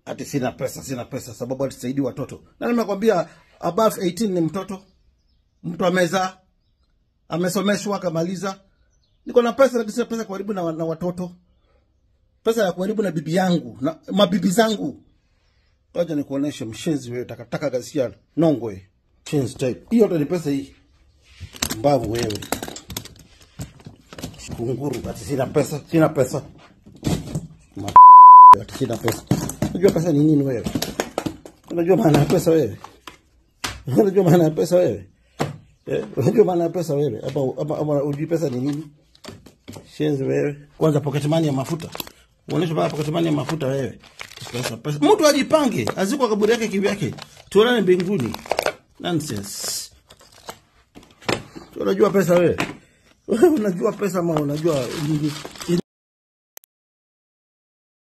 ati sina pesa sababu atisaidi watoto. Na nimekwambia above 18 ni mtoto. Mtu amezaa, amesomeshwa akamaliza. Niko na pesa lakini sina pesa karibu na watoto. Pesa ya karibu na bibi yangu, na mabibi zangu. Wacha nikuoneshe mshenzi wewe, takataka gasia nongwe. Change type. Hiyo ndo ni pesa hii. Mbavu wewe. Kunguru ati sina pesa. Ati sina pesa. Unajua pesa ni nini wewe? Unajua maana ya pesa wewe? Unajua maana ya pesa wewe? Unajua maana ya pesa wewe? Hapa unajua pesa ni nini? Shenzi wewe. Kwanza pocket money ya mafuta. Uoneshe baba pocket money ya mafuta wewe. Pesa. Mtu ajipange, aziko kaburi yake kivyake. Tuonane mbinguni. Nonsense. Unajua pesa wewe? Unajua pesa ama unajua